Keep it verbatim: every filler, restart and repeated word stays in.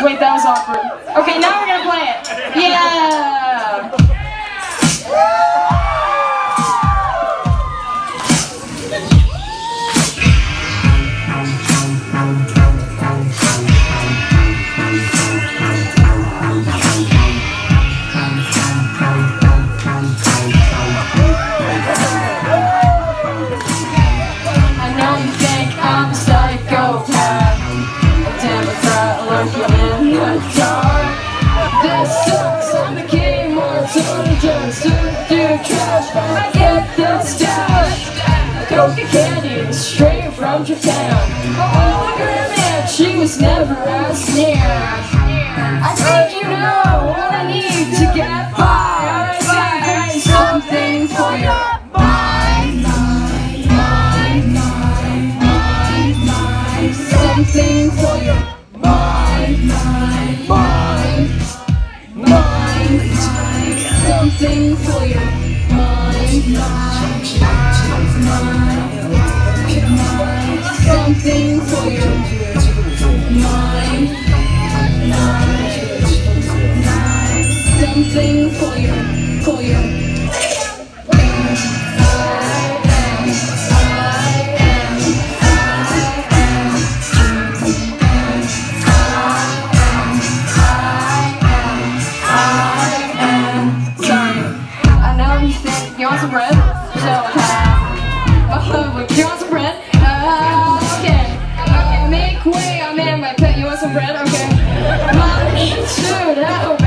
Wait, that was awkward. Okay, now we're gonna play it. Yeah! I know you think I'm a psychopath. Damn, I try to lurk you in the dark. This sucks, I became more intelligent. Through trash, I get the stash. Coke and candy, straight from Japan. Oh, girl, man, she was never as near. I think you know what I need to get by. I got something for your mind, mind, mind, mind, mind, mind. Something for your mind, mind, mind, mind. Something for your mind, mind, mind, mind. Something for your mind, mind, mind. Something for your, for your. You want some bread? So, uh, uh, you want some bread? Uh, okay. Uh, make way, I'm in my pet. You want some bread? Okay. My dude,